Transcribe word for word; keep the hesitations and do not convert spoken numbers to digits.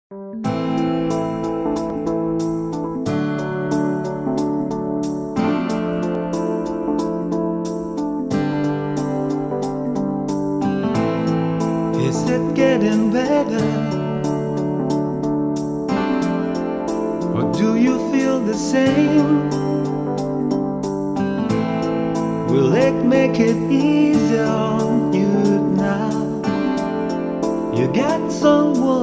Is it getting better? Or do you feel the same? Will it make it easier on you now? You got someone